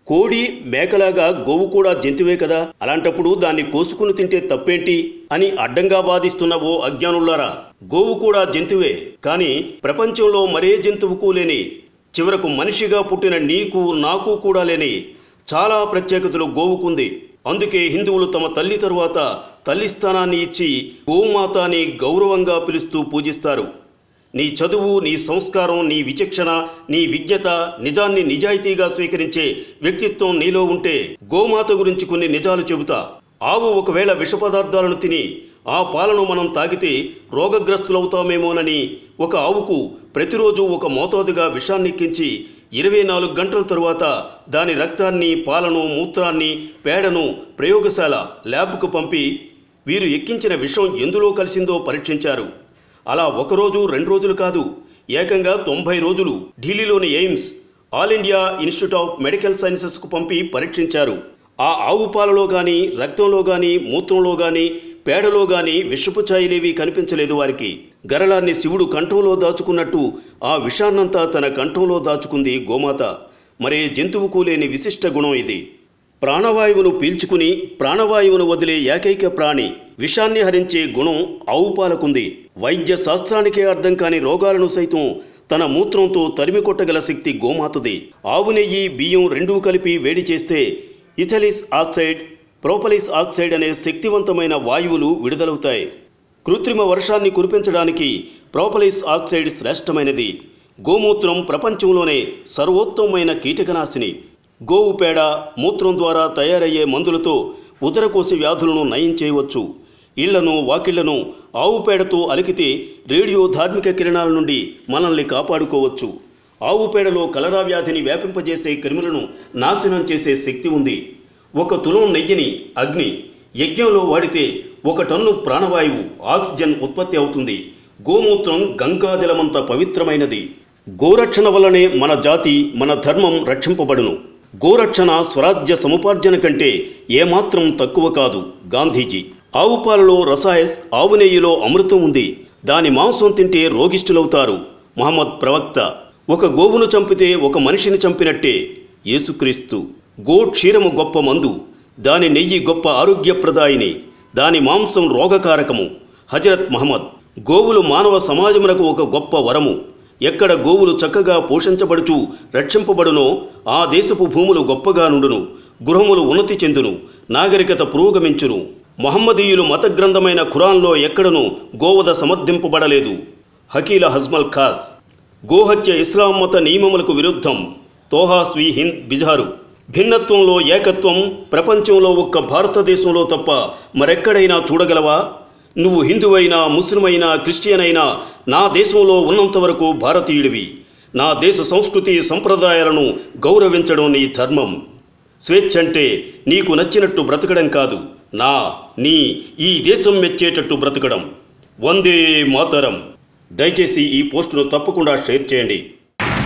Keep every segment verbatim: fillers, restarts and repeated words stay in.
కోడి మేకలాగా గోవు కూడా జంతువే కదా, అలాంటప్పుడు దాన్ని కోసుకుని తింటే తప్పేంటి అని అడ్డంగా వాదిస్తున్న ఓ అజ్ఞానులారా, గోవు కూడా జంతువే, కానీ ప్రపంచంలో మరే జంతువుకు లేని, చివరకు మనిషిగా పుట్టిన నీకు నాకు కూడా లేని చాలా ప్రత్యేకతలు గోవుకుంది. అందుకే హిందువులు తమ తల్లి తరువాత తల్లి స్థానాన్ని ఇచ్చి గోమాత అని గౌరవంగా పిలుస్తూ పూజిస్తారు. నీ చదువు, నీ సంస్కారం, నీ విచక్షణ, నీ విజ్ఞత, నిజాన్ని నిజాయితీగా స్వీకరించే వ్యక్తిత్వం నీలో ఉంటే గోమాత గురించి కొన్ని నిజాలు చెబుతా. ఆవు ఒకవేళ విష పదార్థాలను తిని ఆ పాలను మనం తాగితే రోగగ్రస్తులవుతామేమోనని ఒక ఆవుకు ప్రతిరోజు ఒక మోతాదుగా విషాన్ని ఎక్కించి ఇరవై నాలుగు గంటల తరువాత దాని రక్తాన్ని, పాలను, మూత్రాన్ని, పేడను ప్రయోగశాల ల్యాబ్కు పంపి వీరు ఎక్కించిన విషం ఎందులో కలిసిందో పరీక్షించారు. అలా ఒకరోజు రెండు రోజులు కాదు, ఏకంగా తొంభై రోజులు ఢిల్లీలోని AIIMS, all India institute of medical సైన్సెస్కు పంపి పరీక్షించారు. ఆ ఆవు పాలలో కానీ, రక్తంలో కానీ, మూత్రంలో కానీ, పేడలో కానీ విషపు ఛాయలేవి కనిపించలేదు వారికి. గరళాన్ని శివుడు కంఠంలో దాచుకున్నట్టు ఆ విషాన్నంతా తన కంఠంలో దాచుకుంది గోమాత. మరే జంతువుకు లేని విశిష్ట గుణం ఇది. ప్రాణవాయువును పీల్చుకుని ప్రాణవాయువును వదిలే ఏకైక ప్రాణి. విషాన్ని హరించే గుణం ఆవు పాలకుంది. వైద్య శాస్త్రానికే అర్థం కాని రోగాలను సైతం తన మూత్రంతో తరిమి కొట్టగల శక్తి గోమాతది. ఆవు నెయ్యి, బియ్యం రెండూ కలిపి వేడి చేస్తే ఇథిలిస్ ఆక్సైడ్, ప్రోపలిస్ ఆక్సైడ్ అనే శక్తివంతమైన వాయువులు విడుదలవుతాయి. కృత్రిమ వర్షాన్ని కురిపించడానికి ప్రోపలిస్ ఆక్సైడ్ శ్రేష్టమైనది. గోమూత్రం ప్రపంచంలోనే సర్వోత్తమమైన కీటకనాశిని. గోవు పేడ, మూత్రం ద్వారా తయారయ్యే మందులతో ఉదరకోశ వ్యాధులను నయం చేయవచ్చు. ఇళ్లను, వాకిళ్లను ఆవు పేడతో అలికితే రేడియో ధార్మిక కిరణాల నుండి మనల్ని కాపాడుకోవచ్చు. ఆవు పేడలో కలరా వ్యాధిని వ్యాపింపజేసే క్రిములను నాశనం చేసే శక్తి ఉంది. ఒక తులం నెయ్యిని అగ్ని యజ్ఞంలో వాడితే ఒక టన్ను ప్రాణవాయువు, ఆక్సిజన్ ఉత్పత్తి అవుతుంది. గోమూత్రం గంగాజలమంత పవిత్రమైనది. గోరక్షణ వల్లనే మన జాతి, మన ధర్మం రక్షింపబడును. గోరక్షణ స్వరాజ్య సముపార్జన కంటే ఏమాత్రం తక్కువ కాదు. గాంధీజీ. ఆవు పాలలో రసాయస్, ఆవు నెయ్యిలో అమృతం ఉంది. దాని మాంసం తింటే రోగిష్ఠులవుతారు. మహమ్మద్ ప్రవక్త. ఒక గోవును చంపితే ఒక మనిషిని చంపినట్టే. యేసుక్రీస్తు. గో క్షీరము గొప్ప మందు, దాని నెయ్యి గొప్ప ఆరోగ్యప్రదాయిని, దాని మాంసం రోగకారకము. హజరత్ మహమ్మద్. గోవులు మానవ సమాజమునకు ఒక గొప్ప వరము. ఎక్కడ గోవులు చక్కగా పోషించబడుచు రక్షింపబడునో ఆ దేశపు భూములు గొప్పగా నుండును, గృహములు ఉన్నతి చెందును, నాగరికత పురోగమించును. మహమ్మదీయులు మత గ్రంథమైన ఖురాన్లో ఎక్కడనూ గోవధ సమర్థింపబడలేదు. హకీల హజ్మల్ ఖాస్. గోహత్య ఇస్లాం మత నియమములకు విరుద్ధం. తోహా స్వీ హింద్ బిజారు. భిన్నత్వంలో ఏకత్వం ప్రపంచంలో ఒక్క భారతదేశంలో తప్ప మరెక్కడైనా చూడగలవా? నువ్వు హిందువైనా, ముస్లిమైనా, క్రిస్టియన్ అయినా నా దేశంలో ఉన్నంత వరకు భారతీయుడివి. నా దేశ సంస్కృతి సంప్రదాయాలను గౌరవించడం నీ ధర్మం. స్వేచ్ఛ అంటే నీకు నచ్చినట్టు బ్రతకడం కాదు, నా నీ ఈ దేశం మెచ్చేటట్టు బ్రతకడం. వందే మాతరం. దయచేసి ఈ పోస్టును తప్పకుండా షేర్ చేయండి.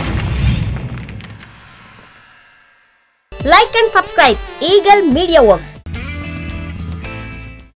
Like and subscribe Eagle Media Works.